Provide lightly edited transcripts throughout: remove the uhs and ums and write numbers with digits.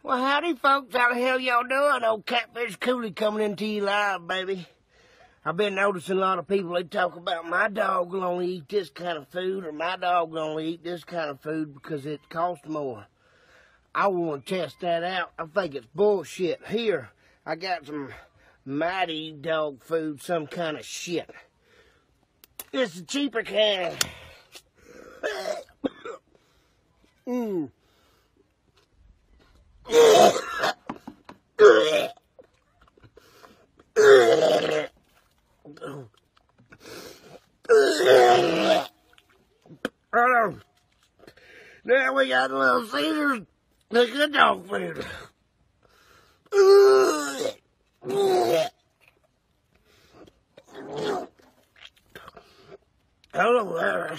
Well, howdy, folks. How the hell y'all doing? Old Catfish Coolie coming into you live, baby. I've been noticing a lot of people, they talk about my dog will only eat this kind of food, or my dog will only eat this kind of food because it costs more. I want to test that out. I think it's bullshit. Here, I got some mighty dog food, some kind of shit. It's the cheaper kind. Now we got Little Caesars. Look at the dog food. Hello there.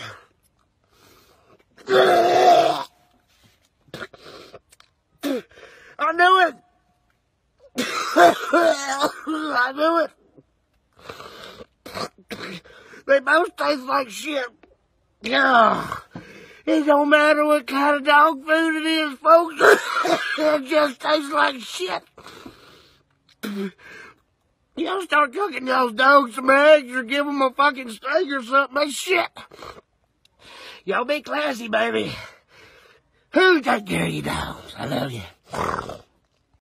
I knew it. I knew it. They both taste like shit. Yeah. It don't matter what kind of dog food it is, folks. It just tastes like shit. Y'all start cooking those dogs some eggs or give them a fucking steak or something. That's shit. Y'all be classy, baby. Who take care of your dogs? I love you.